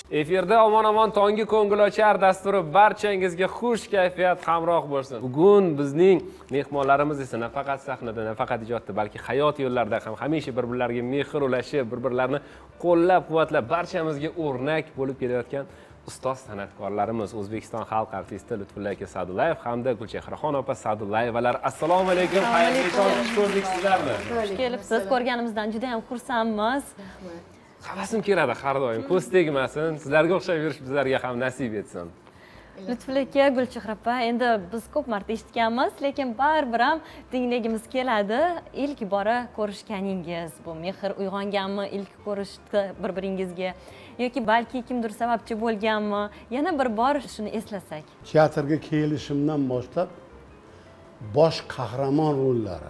Efirda omon-omon tongi ko'ngilochar dasturi barchangizga xush kayfiyat hamroh bo'lsin. Bugun bizning mehmonlarimiz esa nafaqat sahnada, nafaqat ijodda, balki hayot yo'llarida ham hamisha bir-birlariga mehr ulashib, bir-birlarini qo'llab-quvvatlab, barchamizga o'rnak bo'lib kelayotgan ustoz san'atkorlarimiz O'zbekiston xalq artisti Lutfulla aka Sa'dullayev hamda Gulchehraxon opa Sa'dullayevalar. Assalomu alaykum. Xayrli tong, xush ko'rdik sizlarni. Xush kelibsiz. Ko'rganimizdan juda ham xursandmiz. Havasim keladi har doim. Ko'z tegmasin, sizlarga o'xshab yurish bizlarga ham nasib etsin. Lutfulla aka, Gulchehra opa, endi biz ko'p marta eshitganmiz, lekin baribir ham tinglagimiz keladi. Ilk bora ko'rishganingiz, bu mehr uyg'onganmi ilk ko'rishda bir-biringizga yoki balki kimdir sababchi bo'lganmi? Yana bir bor shuni eslasak. Teatrga kelishimdan boshlab bosh qahramon rollari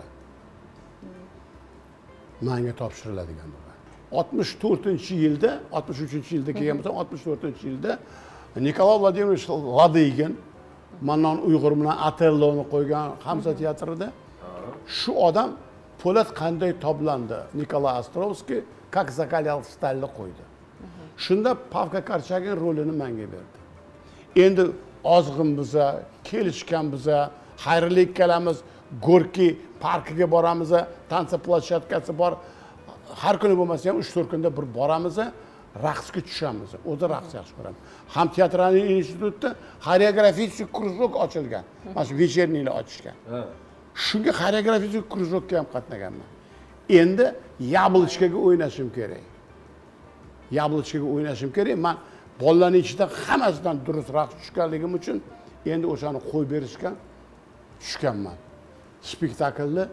menga topshiriladigan bo'lgan. 64-yilda, 63-yilda kelgan bo'lsam, 64-yilda Nikolay Vladimirovich Ladygin Mannon Uyg'ur bilan Otelloni qo'ygan Hamza teatrida shu odam po'lat qanday toblandi Nikolay Ostrovskiy как закалял сталni qo'ydi. Shunda Pavka Karchagin rolini menga berdi. Endi ozg'in biza, kelishgan biza, xayrli kelamiz, Gorki parkiga boramiz, tansa plashatkasi bor. Har kuni bo'lmasa ham 3-4 kunda bir boramiz, raqsga tushamiz. O'zi raqs yaxshi ko'raman. Ham teatralniy institutda xoreografik krujok ochilgan. Mana shu вечернийlar ochishgan. Shunga xoreografik krujokka ham qatnaganman. Endi Yablочкаga o'ynashim kerak. Yablочкаga o'ynashim kerak. Men bolalarning ichida hammasidan durust raqs tushganligim uchun endi o'shani qo'yib berishgan tushganman. Spektaklni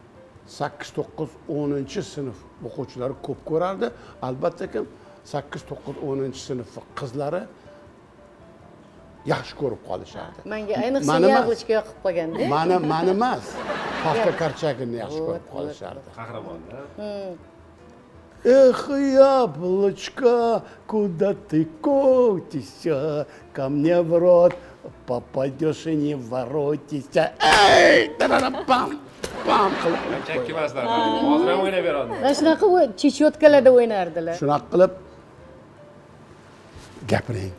8-9-10-sinf o'quvchilari ko'p ko'rardi. Albatta ki 8-9-10-sinf qizlari yaxshi ko'rib qolishardi. Menga ayniqsa Yablочка yoqib qolganda. Mani emas, Pavka Karchaginni yaxshi ko'rib qolishardi. Qahramonda. Эх, яблочко, куда ты котишься, ко мне в рот попадешь и не воротишься. Ey! Tararapam! Pam qilib Chakkimaslar. Hozir ham o'ynab beradi. Mana shunaqa chechotkalarda o'ynardilar. shunaqa qilib gapiring.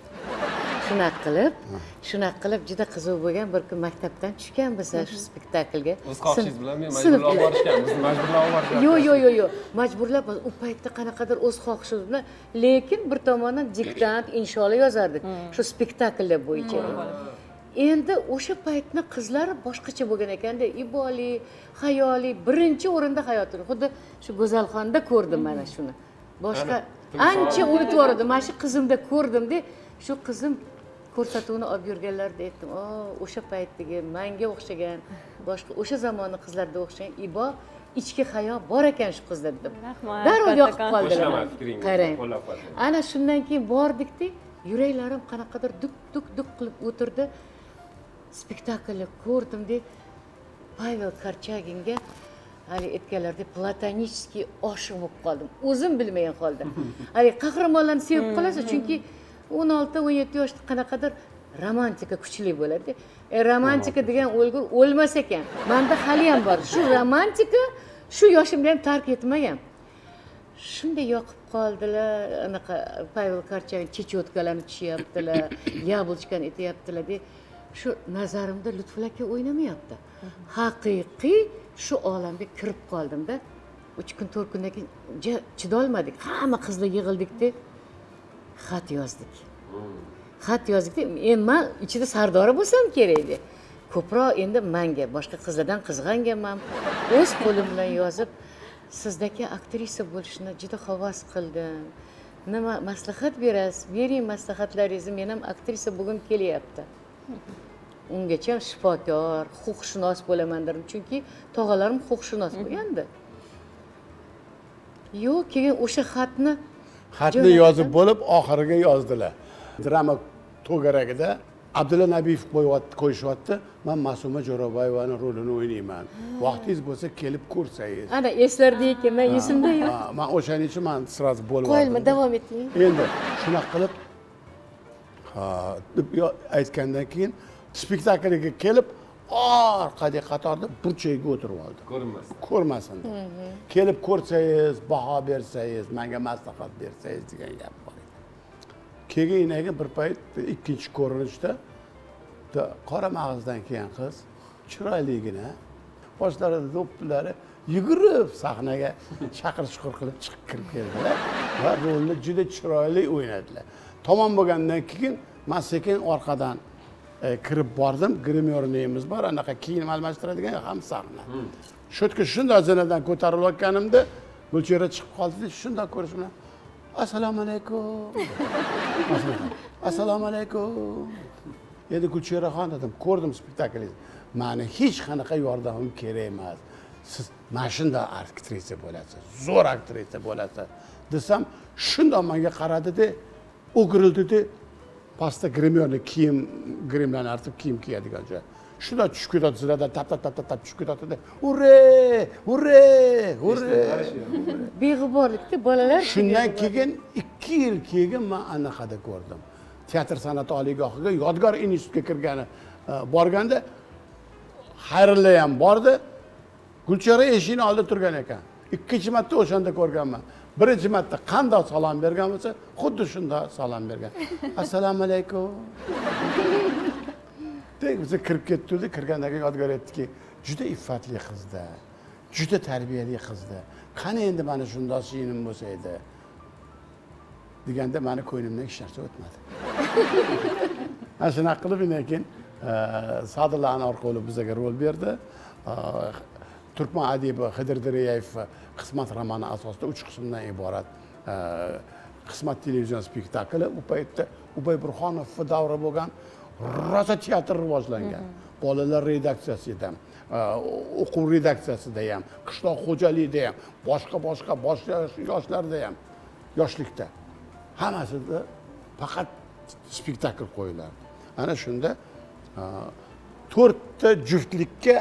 Shunaqa qilib juda qiziq bo'lgan bir kun maktabdan tushganmiz shu spektaklga. O'z xohishingiz bilan men majburlab borishgan, bizni majburlab borishgan. Yo'q. Majburlab u paytda qanaqadir o'z xohishimiz bilan, lekin bir tomondan diktant, insholar yozardik. Shu spektakllar bo'yicha. Endi o'sha paytni qizlari boshqacha bo'lgan ekanda, iboli, xayoli, birinchi o'rinda hayotini. Xuddi shu Go'zalxonda ko'rdim mana shuni. Boshqa ancha unutib yubordim. Mana shu qizimda ko'rdimda, shu qizim ko'rsatuvni olib yurganlarda aytdim, o'sha paytdagi menga o'xshagan, boshqa o'sha zamonning qizlarga o'xshagan ibo, ichki hayo bor ekan shu qizda dedim. Rahmat. Darrov yoqib qoldilar. Qarang. Ana shundan keyin bordikda, yuraklarim qanaqadir duk qilib o'tirdi. Spektaklni ko'rdimda, Pavel Karchaginga hali aytganlarda platonichskiy oshiq bo'lib qoldim. O'zim bilmagan holda. Hali qahramonlarni sevib qolasiz, chunki 16-17 yoshda qanaqadir romantika kuchli bo'ladi. Romantika degan o'lgur o'lmas ekan. Menda hali ham bor. Shu romantika shu yoshimda ham tark etmagan. Shunday yoqib qoldilar. Anaqa Pavel Karchagin chechotkalarni tushyaptilar, Yablочкani aytyaptilar deb shu nazarimda Lutfulla aka o'ynamayapti. Haqiqiy shu olamga kirib qoldimda. 3 kun 4 kundan keyin chidolmadik. Hamma qizlar yig'ildikda xat yozdik. Endi men ichida sardora bo'lsam kerak edi. Ko'proq endi menga boshqa qizlardan qizg'anganman. O'z qo'lim bilan yozib, sizdagi aktrisa bo'lishni juda havas qildim. Nima maslahat berasiz? Bering maslahatlaringizni, men ham aktrisa bo'lgim kelyapti. Ungacha shifokor, huquqshunos bo'laman dedim, chunki tog'alarim huquqshunos bo'lgandi. Yo'q, keyin o'sha xatni yozib bo'lib oxiriga yozdilar. Drama to'garagida Abdulla Nabiyev qo'yishyapti. Men Ma'suma Jo'raboyevaning rolini o'ynayman. Vaqtingiz bo'lsa kelib ko'rsangiz. Ana eslardiki, men esimda yo'q. Men o'shaning uchun men sразу bo'lib qo'yilma, davom eting. Endi shunaqa qilib deb aytgandan keyin spektaklga kelib orqadagi qatorda burchakka o'tirib oldi. Ko'rmasin. Kelib ko'rsangiz, baho bersangiz, menga maslahat bersangiz degan gap bor edi. keyin bir payt ikkinchi ko'rinishda qora mag'izdan kelgan qiz chiroyligina boshlarida do'ppilari yugurib sahnaga chaqir chuqur qilib chiqib kirib keldilar va rolni juda chiroyli o'ynadilar. Tamom bo'lgandan keyin men sekin orqadan kirib bordim. Grimyor neyimiz bor, anaqa kiyim almashtiradigan ham sahna. Shu yerga shunday zinadan ko'tarilayotganimda Gulchehra chiqib qoldi. Shunday ko'rish bilan assalomu alaykum. Assalomu alaykum. Endi Gulchehraxon dedim, ko'rdim spektaklingizni. Meni hech qanaqa yordamim kerak emas. Siz mana shunday aktrisa bo'lasiz, zo'r aktrisa bo'lasiz desam, shunday menga qaradi-da, o'girildi-da, pastda grimyorni grimlarni artib kiyim kiyadigan joy. Shunday tushib ketadi, zinadan tap tushib ketadi-da. Urre! Urre! Urre! Beg'uborlikda bolalar Shundan keyin 2 yil keyin men anaqada ko'rdim. Teatr san'at oliygohiga Yodgor institutiga kirgani borganda Xayrilla ham bordi. Gulchehra eshikning oldida turgan ekan. Ikkinchi marta o'shanda ko'rganman. Birinchi marta qanday salom bergan bo'lsa, xuddi shunday salom bergan. Assalomu alaykum. Biz kirib ketdik, kirgandan keyin Yodgor aytdiki, juda iffatli qizda, juda tarbiyali qizda. Qani endi mana shunday siyinim bo'lsa edi. Deganda meni ko'nglimdan hech narsa o'tmadi. Ana shunaqa qilib keyin Sadirlar Anorqulov bizga rol berdi. Turkman adibi Xidir Diriyev Qismat romani asosida 3 qismdan iborat Qismat televizion spektakli. U paytda Ubay Burxonov davri bo'lgan, rosa teatr rivojlangan. Bolalar redaksiyasida ham, o'quv redaksiyasida ham, qishloq xo'jaligida ham, boshqa bosh yoshlarda ham, yoshlikda hammasida faqat spektakl qo'yilardi. Ana shunda 4 ta juftlikka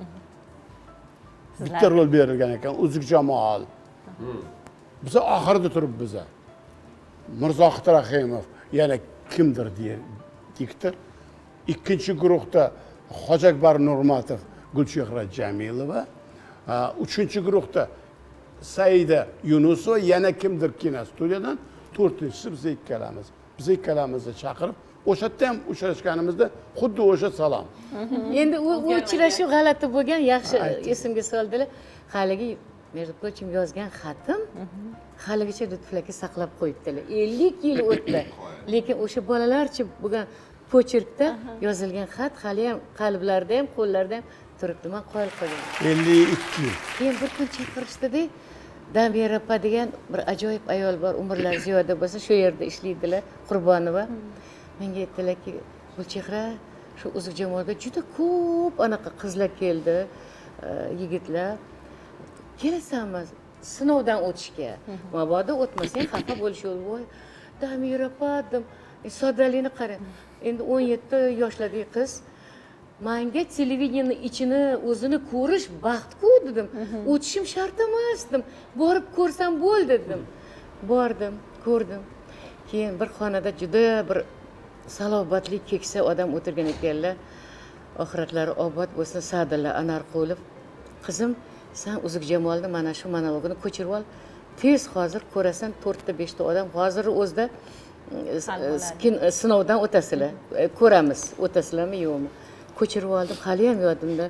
bitta rol berilgan ekan. Uzuk Jamol. Biz oxirida turibmiz. Mirzohid Rahimov, yana kimdir diktor. Ikkinchi guruhda Hojakbar Nurmatov, Gulchehra Jamilova. Uchinchi guruhda Saida Yunusova, yana kimdir kinostudiyadan. 4-inchisi biz ikkalamiz. Biz ikkalamizni chaqirib, o'sha yerda ham uchrashganimizda xuddi o'sha salom. Endi u uchrashuv g'alati bo'lgan, yaxshi esimga soldilar. Haligi Merzo'chim yozgan xatim haligacha Lutfulaka saqlab qo'yibdilar. 50 yil o'tdi. Lekin o'sha bolalarcha bo'lgan pochirkda yozilgan xat hali ham qalblarida ham, qo'llarida ham turibdi. Men qoyil qoldim. 52 yil. Keyin bir kun chaqirishdi-da, Damir opa degan bir ajoyib ayol bor, umrlari ziyoda bo'lsa, shu yerda ishlaydilar, Qurbonova. Menga aytdilarki, Gulchehra, shu Uzuk Jamolga juda ko'p anaqa qizlar keldi, yigitlar. Kelasanmi sinovdan o'tishga? Mabodo o'tmasang xafa bo'lishadi. Voy, Damir opa dedim, soddalikni qarang. Endi 17 yoshlardagi qiz menga televideniyani ichini o'zini ko'rish baxt-ku dedim. O'tishim shart emas dedim. Borib ko'rsam bo'ldi dedim. Bordim, ko'rdim. Keyin bir xonada juda bir salobatli keksa odam o'tirgan ekanlar. Oxiratlari obod bo'lsin, Sadirlar Anorqulov. Qizim, sen Uzuk Jamolni mana shu monologini ko'chirib ol. Tez hozir ko'rasan 4 ta 5 ta odam hozir o'zida sinovdan o'tasizlar. Ko'ramiz, o'tasizlarmi yo'qmi? Ko'chirib oldim. Hali ham yodimda.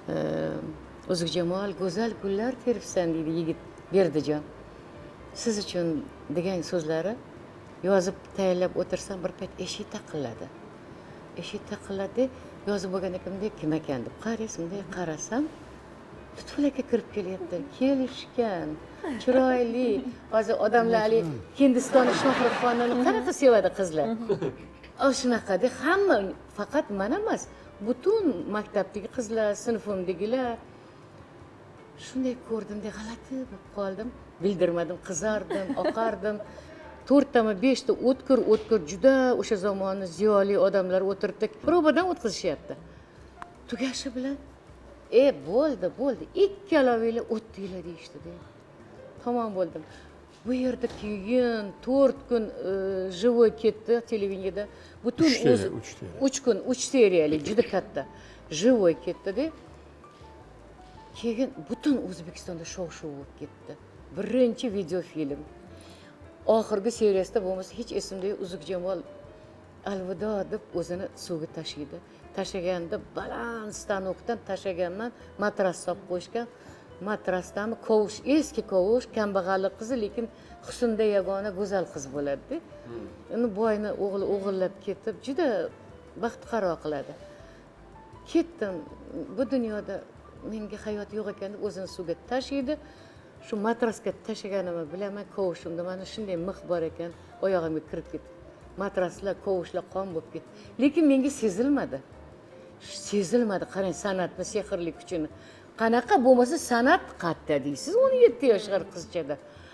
Uzuk Jamol, go'zal gullar teribsan deydi yigit Berdijon. Siz uchun degan so'zlari yozib tayyorlab o'tirsam bir payt eshik taqilladi. Eshik taqilladi, yozib bo'lgan ekanimda kim ekan deb qarasam, Lutfulaka kirib kelyapti. Kelishgan, chiroyli, hozir odamlar Hindistonning Shohruxxonini qanaqa sevadi qizlar. Shunaqada hamma, faqat men emas, butun maktabdagi qizlar, sinfimdagilar. Shunday ko'rdimda g'alati bo'lib qoldim. Bildirmadim, qizardim, oqardim. 4 tami 5 ta o'tkir juda o'sha zamonni ziyoli odamlar o'tiribdi. Provadan o'tkazishyapti. Tugashi bilan bo'ldi. Ikkalovinglar o'tdinglar deyishdi-da. Tamom bo'ldim. Bu yerda keyin 4 kun живой ketdi televideniyada. Butun o'zi 3 kun, 3 seriyali, juda katta. Живой ketdi-da. Keyin butun O'zbekistonda shov-shuv bo'lib ketdi. Birinchi videofilm. oxirgi seriyasida bo'lmasa hech esimda yo'q, Uzukjamol alvido deb o'zini suvga tashlaydi. Tashlaganda baland stanokdan tashlaganman, matras solib qo'yishgan. Matrasdami kovush, eski kovush, kambag'allik qizi, lekin husnda yagona go'zal qiz bo'ladi-da. Uni boyni o'g'li o'g'illab ketib, juda baxtiqaro qiladi. Ketdim, bu dunyoda menga hayot yo'q ekan deb o'zini suvga tashlaydi. Shu matrasga tashlaganimni bilaman, kovushimda mana shunday mix bor ekan, oyog'imga kirib ketdi. Matraslar, kovushlar qon bo'lib ketdi. Lekin menga sezilmadi. Sezilmadi, qarang san'atni sehrli kuchini. Qanaqa bo'lmasa san'at qatta deysiz 17 yoshlar qizchada.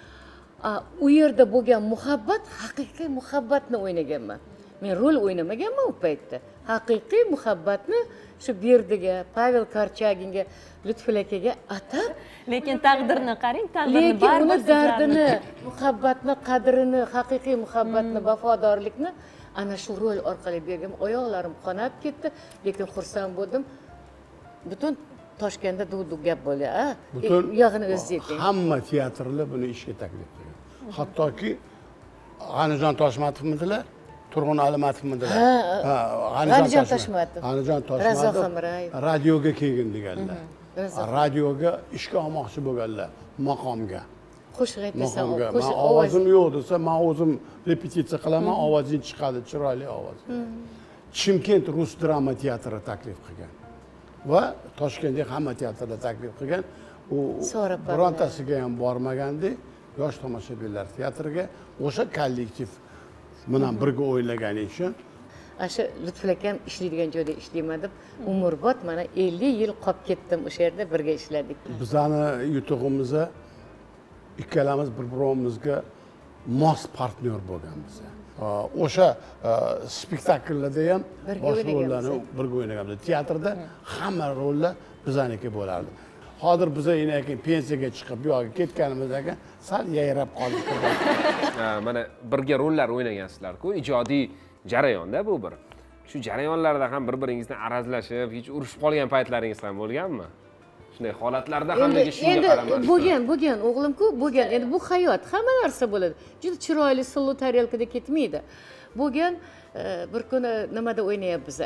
U yerda bo'lgan muhabbat, haqiqiy muhabbatni o'ynaganman. Men rol o'ynamaganman u paytda. Haqiqiy muhabbatni shu Berdiga, Pavel Korchaginga, Lutfulla akaga atab, lekin taqdirni qarang, taqdirni lekin uni dardini, muhabbatni, qadrini, haqiqiy muhabbatni, vafodorlikni ana shu rol orqali bergan. Oyoqlarim qonab ketdi, lekin xursand bo'ldim. Butun Toshkentda duv-duv gap bo'ldi. Butun yog'ini o'zingiz ayting. Hamma teatrlar buni ishga taklif qilgan. Hattoki G'anijon Toshmatovmidilar, Turg'un Alimatovmidilar. G'anijon Toshmatov. G'anijon Toshmatov radioga kelgin deganlar. Radioga ishga olmoqchi bo'lganlar, maqomga. Qo'shiq aytasan, Men ovozim yo'q desa, men o'zim repetitsiya qilaman, ovozing chiqadi, chiroyli ovoz. Chimkent Rus drama teatri taklif qilgan. Va Toshkentdagi hamma teatrlar taklif qilgan. U birontasiga ham bormagandi. Yosh tomoshabinlar teatriga o'sha kollektiv bilan birga o'ylagani uchun. Asha Lutfulla akam ishlaydigan joyda ishlayman deb umrbod mana 50 yil qolib ketdim o'sha yerda birga ishladik. Bizani yutug'imizda ikkalamiz bir-birimizga mos partnyor bo'lganmiz. O'sha spektakllarda ham boshqa rollarni birga o'ynaganmiz. Teatrda hamma rollar bizaniki bo'lardi. Hozir biz keyin pensiyaga chiqib, bu yoqqa ketganimizdan keyin sal yayrab qoldik. Mana birga rollar o'ynagansizlar-ku, ijodiy jarayonda bu bir. Shu jarayonlarda ham bir-biringizdan arazlashib, hech urushib qolgan paytlaringiz ham bo'lganmi? Shunday holatlarda ham nega shunga qaramasdan? Bo'lgan o'g'lim-ku, bo'lgan. Endi bu hayot, hamma narsa bo'ladi. Juda chiroyli silliq tarelkada ketmaydi. Bo'lgan bir kuni nimada o'ynayapmiz?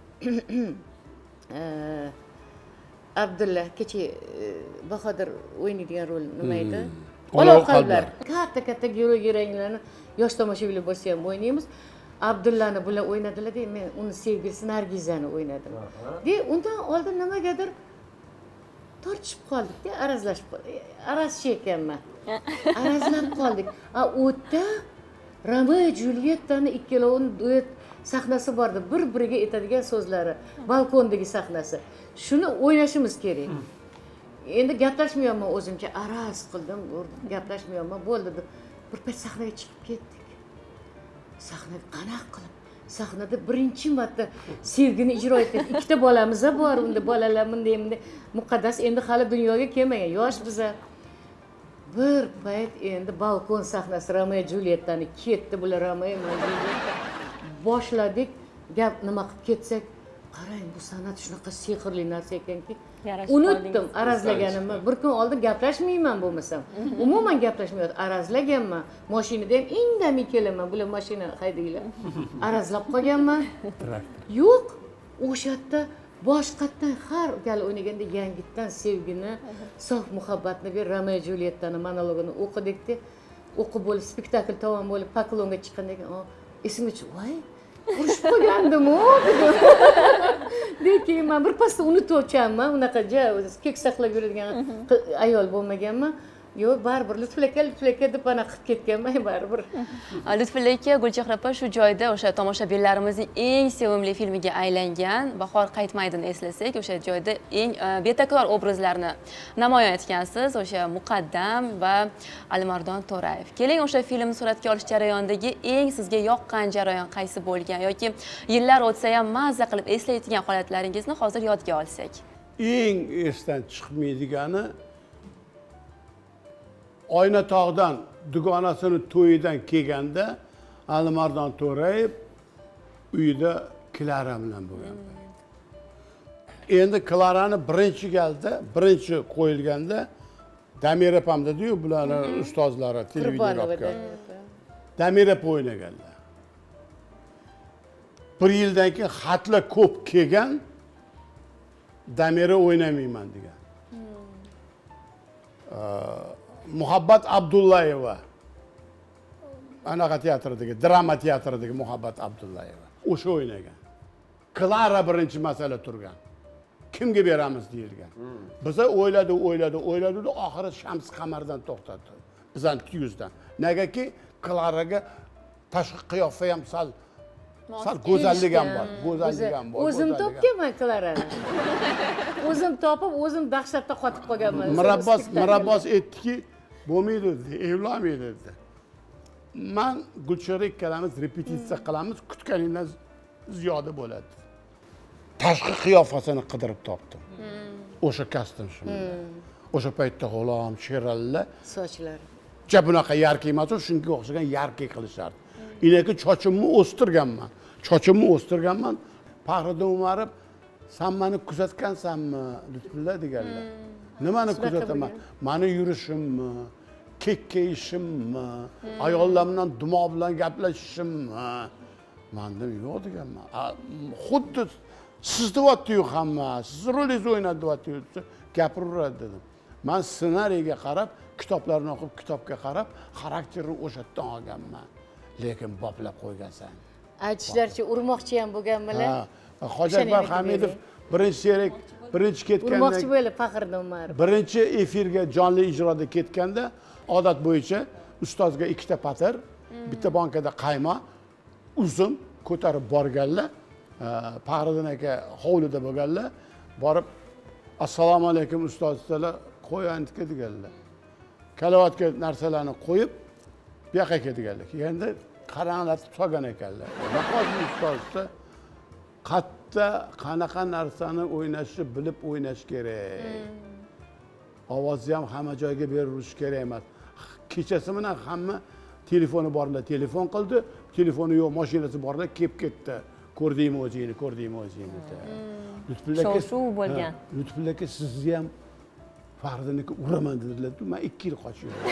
Abdulla kecha Bahodir o'ynaydigan rol nima edi? Olov qalblar. Katta geranglarni yosh tomoshabinlar bo'lsa ham o'ynaymiz. Abdullani bular o'ynadilar-da, men uni sevgilisi Nargizani o'ynadim. Undan oldin nimagadir tortishib qoldik-da, arazlashib qoldik. Arazchi ekanman. Arazlab qoldik. O'tda Romeo Julyettani ikkalovini duet sahnasi bordi. Bir-biriga aytadigan so'zlari, balkondagi sahnasi. Shuni o'ynashimiz kerak. Endi gaplashmayapman o'zimcha, araz qildim, gaplashmayapman, bo'ldi deb bir payt sahnaga chiqib ketdik. Sahnada qanaqa qilib, sahnada birinchi marta sevgini ijro etdik. Ikkita bolamiz bor, unda bolalar bunday muqaddas endi hali dunyoga kelmagan, yosh biza. Bir payt endi balkon sahnasi Romeo Julyettani ketdi, bular Romeo Julietta boshladik, gap nima qilib ketsak, qarang, bu san'at shunaqa sehrli narsa ekanki, unutdim arazlaganimni. Bir kun oldin gaplashmayman bo'lmasam. Umuman gaplashmayman, arazlaganman. Mashinada ham indamay kelaman, bular mashina haydaylar. Arazlab qolganman. Yo'q, o'sha yerda boshqatdan har gal o'ynaganda yangitdan sevgini, sof muhabbatni bir Romeo Julyettani monologini o'qidik-da, o'qib bo'lib spektakl tamom bo'lib paklonga chiqqandan keyin esimga tushdi, voy, urushib qolgandim-ku dedim. Lekin men bir pasda unutuvchanman, unaqa kek saqlab yuradigan ayol bo'lmaganman. Yo'q, baribir Lutfulla aka deb ana qilib ketganman, baribir. Lutfulla aka, Gulchehra opa shu joyda o'sha tomoshabinlarimizning eng sevimli filmiga aylangan Bahor qaytmaydini eslasak, o'sha joyda eng betakror obrazlarni namoyon etgansiz, o'sha Muqaddam va Alimardon To'rayev. Keling, o'sha filmni suratga olish jarayonidagi eng sizga yoqqan jarayon qaysi bo'lgan yoki yillar o'tsa ham mazza qilib eslaydigan holatlaringizni hozir yodga olsak. Eng esdan chiqmaydigani Oynatog'dan dugonasini to'yidan kelganda Alimardon To'rayev uyida Klara bilan bo'lgan. Endi Klarani birinchi galda, birinchi qo'yilganda Damir opam dedi-yu, bularning ustozlari televideniye Damirov o'ynaganlar. 1 yildan keyin xatlar ko'p kelgan, Damirov o'ynamayman degan. Muhabbat Abdullayeva. Anaqa teatrdagi, drama teatridagi Muhabbat Abdullayeva. O'sha o'ynagan. Klara birinchi masala turgan. Kimga beramiz deyilgan. Biz o'yladi, oxiri Shams qamardan to'xtatdi. Bizdan 200 dan. Negaki Klaraga tashqi qiyofa ham sal go'zallik ham bor. O'zim topganman Klarani. O'zim topib, o'zim dahshatda qotib qolganman. Mirabbos aytdiki, bo'lmaydi dedi, evlanmaydi dedi. Men Gulchehra ikkalamiz repetitsiya qilamiz, kutganingdan ziyoda bo'ladi. Tashqi qiyofasini qidirib topdim. O'sha kostyum shunday. O'sha paytda g'ulom, sheralla Sochlari. bunaqa yarki emas, shunga o'xshagan yarki qilishardi. Inaki chochimni o'stirganman. Faxriddin Umarov, "Sen meni kuzatgansanmi?" Lutfulla deganlar. Nimani kuzataman? Meni yurishimmi, kekkayishimmi, ayollar bilan dumo bilan gaplashishimmi? Men dedim, "Yo'q" deganman. Xuddi siz deyapti-yu hamma, siz rolingizni o'ynadi deyapti-yu, gapiraveradi dedim. Men ssenariyga qarab, kitoblarni o'qib, kitobga qarab, xarakterni o'sha yerdan olganman. Lekin boplab qo'ygansan. Aytishlaricha urmoqchi ham bo'lganmilar. Hojatbar Hamidov birinchi serik, birinchi ketganda urmoqchi bo'lib Faxriddin Umarov. Birinchi efirga jonli ijroda ketganda odat bo'yicha ustozga 2 ta patir, bitta bankada qayma, uzum ko'tarib borganlar. Faxriddin aka hovlida bo'lganlar, borib "Assalomu alaykum ustoz" dedilar, "Qo'yandika" deganlar. Kalavatga narsalarni qo'yib, bu yoqqa ketganlar. Kelganda qaranglatib solgan ekanlar. Naqozni ustozda qatta qanaqa narsani o'ynashni bilib o'ynash kerak. Ovozni ham hamma joyga berilish kerak emas. Kechasi bilan hamma telefoni borlar, telefon qildi, telefoni yo'q, mashinasi borlar, kelib ketdi. Ko'rdingmi o'zingni dedi. Shov-shuv bo'lgan. Lutfulla aka sizni ham Faxriddinga uraman dedilar. Men 2 yil qochib yurdim.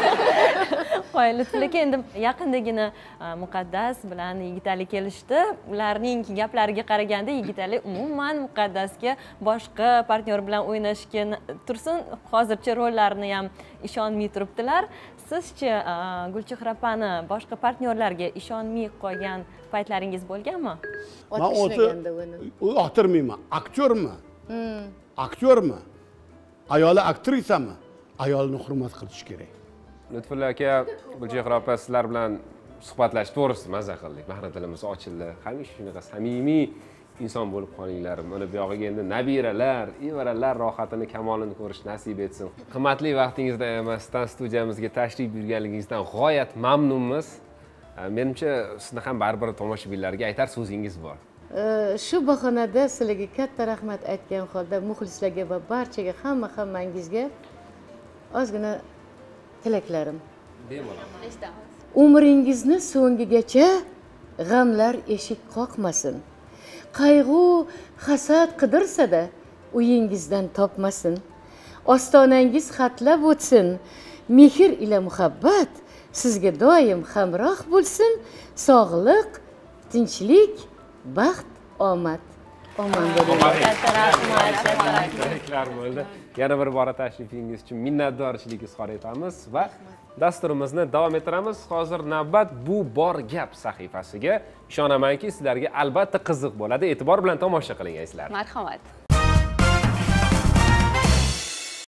Qo'y, Lutfulla aka endi yaqindagina Muqaddas bilan Yigitali kelishdi. Ularning gaplariga qaraganda Yigitali umuman Muqaddasga boshqa partnyor bilan o'ynashga tursin, hozircha rollarni ham ishonmay turibdilar. Sizchi Gulchehra opani boshqa partnyorlarga ishonmay qolgan paytlaringiz bo'lganmi? Men o'zi yoqtirmayman. Aktyormi? Aktyormi? Ayoli aktrisami? Ayolni hurmat qilish kerak. Lutfulla aka, Gulchehra opa sizlar bilan suhbatlashib to'g'risi maza qildik. Mahra tilimiz ochildi. Hamisha shunaqa samimiy inson bo'lib qolinglar. Mana bu yog'iga endi nabiralar, evaralar rohatini, kamolini ko'rish nasib etsin. Qimmatli vaqtingizdan emasdan studiyamizga tashrif buyurganligingizdan g'oyat mamnunmiz. Menimcha sizni ham baribir tomoshabinlarga aytar so'zingiz bor. Shu bahonada sizlarga katta rahmat aytgan holda muxlislarga va barchaga hammangizga ozgina tilaklarim. Bemalol. Umringizni so'ngigacha g'amlar eshik qoqmasin. Qayg'u, hasad qidirsa-da uyingizdan topmasin. Ostonangiz xatlab o'tsin. Mehr ila muhabbat sizga doim hamroh bo'lsin. Sog'lik, tinchlik, baxt, omad. Omon bo'ling. Katta rahmat. Bo'ldi. Yana bir bora tashrifingiz uchun minnatdorchilik izhor etamiz va dasturimizni davom ettiramiz. Hozir navbat bu bor gap sahifasiga. Ishonamanki, sizlarga albatta qiziq bo'ladi. E'tibor bilan tomosha qiling, azizlar. Marhamat.